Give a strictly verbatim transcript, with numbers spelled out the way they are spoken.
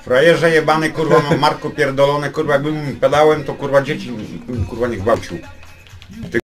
Frajerze jebany, kurwa, Marko pierdolone, kurwa, jakbym pedałem, to kurwa dzieci, kurwa, nie gwałcił.